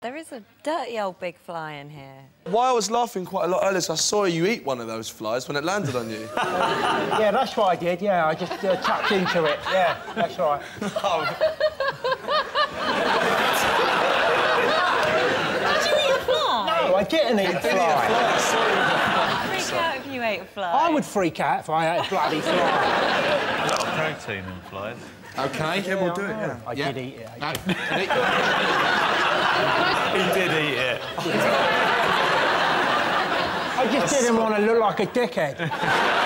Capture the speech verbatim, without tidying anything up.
There is a dirty old big fly in here. Why I was laughing quite a lot earlier is I saw you eat one of those flies when it landed on you. Uh, yeah, that's what I did, yeah. I just uh, tucked into it. Yeah, that's right. Oh. Did you eat a fly? No, I didn't eat a fly. I'd freak out if you ate a fly. I would freak out if I ate a bloody fly. A lot of protein in flies. OK, yeah, yeah we'll do it, yeah. I yeah. did eat it. I did. He did eat it. I just didn't want to look like a dickhead.